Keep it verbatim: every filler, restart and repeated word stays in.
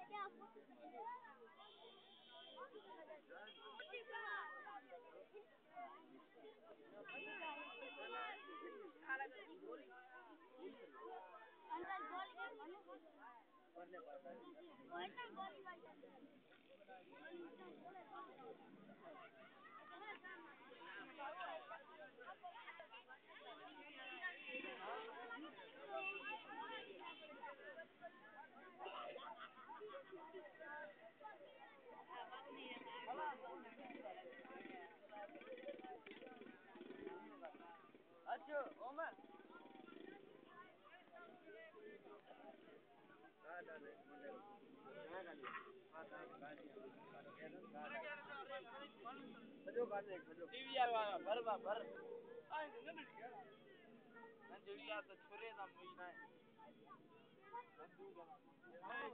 अच्छा ओमा टीवी वाला भर भर नंढड़ी आ त छुरे ना मई ना